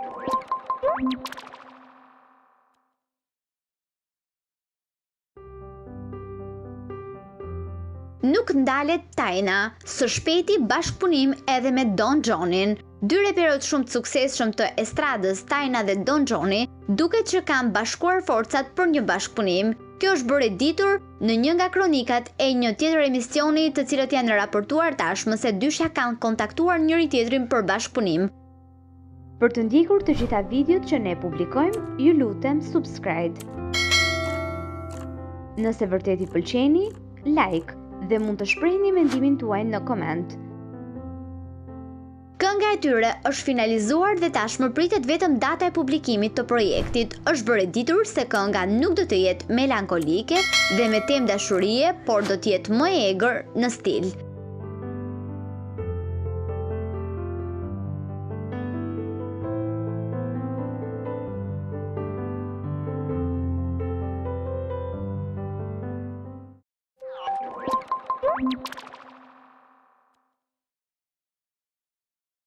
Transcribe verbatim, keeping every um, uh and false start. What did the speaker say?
Nuk ndalet Tayna, së shpejti bashkëpunim edhe me Don Xhonin. Dy reperët shumë të suksesshëm të estradës, Tayna dhe Don Xhoni, duket që kanë bashkuar forcat për një bashkëpunim. Kjo është bërë e ditur në një nga kronikat e një tjetër emisioni, të cilët janë raportuar tashmë se dyshja kanë kontaktuar njëri tjetrin për bashkëpunim. Për të ndjekur të gjitha videot që ne publikojmë, ju lutem subscribe. Nëse vërtet i pëlqeni, like dhe mund të shprehni mendimin tuaj në koment. Kënga e tyre është finalizuar dhe tashmë pritet vetëm data e publikimit të projektit. Është bërë e ditur se kënga nuk do të jetë melankolike dhe me temë dashurie, por do të jetë më e egër në stil. Thank you.